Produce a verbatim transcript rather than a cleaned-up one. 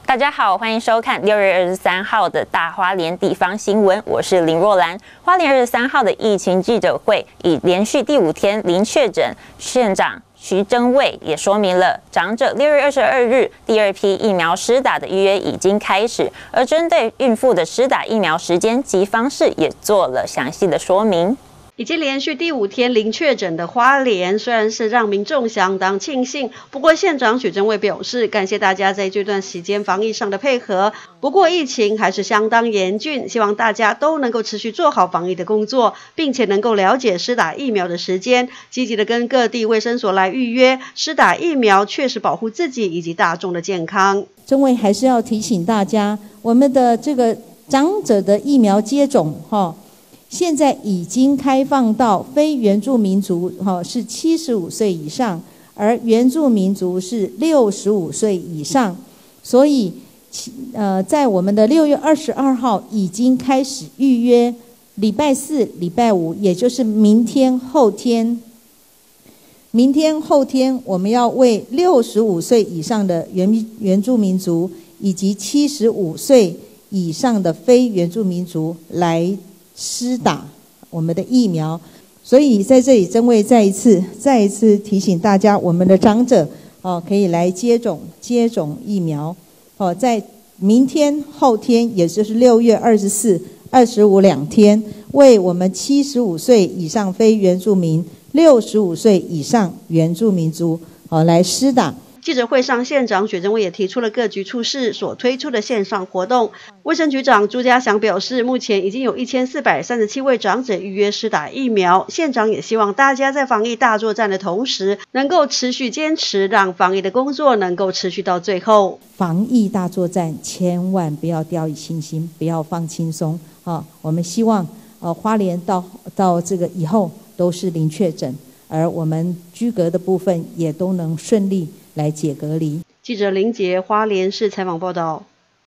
大家好，欢迎收看六月二十三号的大花莲地方新闻，我是林若兰。花莲二十三号的疫情记者会已连续第五天零确诊，县长徐榛蔚也说明了，长者六月二十二日第二批疫苗施打的预约已经开始，而针对孕妇的施打疫苗时间及方式也做了详细的说明。 已经连续第五天零确诊的花莲，虽然是让民众相当庆幸，不过县长许榛蔚表示，感谢大家在这段时间防疫上的配合。不过疫情还是相当严峻，希望大家都能够持续做好防疫的工作，并且能够了解施打疫苗的时间，积极的跟各地卫生所来预约施打疫苗，确实保护自己以及大众的健康。 榛蔚还是要提醒大家，我们的这个长者的疫苗接种，哈。现在已经开放到非原住民族，哈，是七十五岁以上，而原住民族是六十五岁以上，所以，呃，在我们的六月二十二号已经开始预约，礼拜四、礼拜五，也就是明天、后天，明天、后天，我们要为六十五岁以上的原原住民族以及七十五岁以上的非原住民族来施打我们的疫苗，所以在这里榛蔚再一次再一次提醒大家，我们的长者哦可以来接种接种疫苗哦，在明天后天，也就是六月二十四、二十五两天，为我们七十五岁以上非原住民、六十五岁以上原住民族哦来施打。 记者会上，县长许榛蔚也提出了各局处室所推出的线上活动。卫生局长朱家祥表示，目前已经有一千四百三十七位长者预约施打疫苗。县长也希望大家在防疫大作战的同时，能够持续坚持，让防疫的工作能够持续到最后。 防疫大作战千万不要掉以轻心，不要放轻松啊！我们希望呃花莲到到这个以后都是零确诊，而我们居隔的部分也都能顺利来解隔离。 记者林杰花莲市采访报道。